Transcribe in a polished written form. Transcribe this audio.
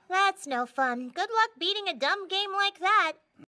That's no fun. Good luck beating a dumb game like that.